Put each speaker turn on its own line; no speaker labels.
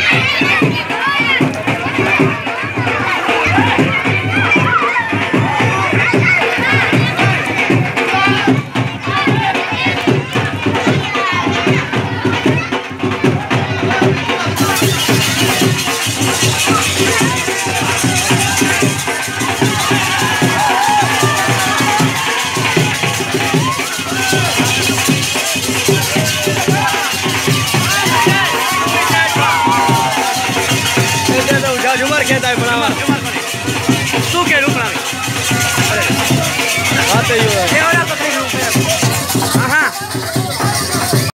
झुमर कहता है बनावा तू के रूप में आते ही